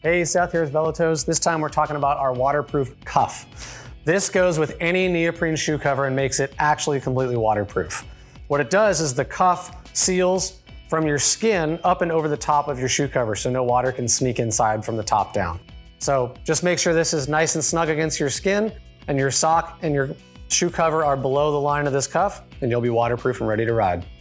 Hey, Seth here with veloToze. This time we're talking about our waterproof cuff. This goes with any neoprene shoe cover and makes it actually completely waterproof. What it does is the cuff seals from your skin up and over the top of your shoe cover so no water can sneak inside from the top down. So just make sure this is nice and snug against your skin and your sock and your shoe cover are below the line of this cuff and you'll be waterproof and ready to ride.